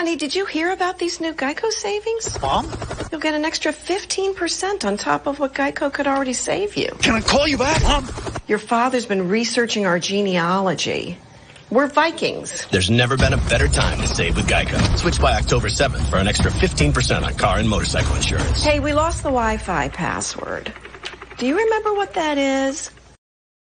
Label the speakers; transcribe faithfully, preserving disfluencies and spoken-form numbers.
Speaker 1: Honey, did you hear about these new Geico savings?
Speaker 2: Mom?
Speaker 1: You'll get an extra fifteen percent on top of what Geico could already save you.
Speaker 2: Can I call you back, Mom?
Speaker 1: Your father's been researching our genealogy. We're Vikings.
Speaker 3: There's never been a better time to save with Geico. Switch by October seventh for an extra fifteen percent on car and motorcycle insurance.
Speaker 1: Hey, we lost the Wi-Fi password. Do you remember what that is?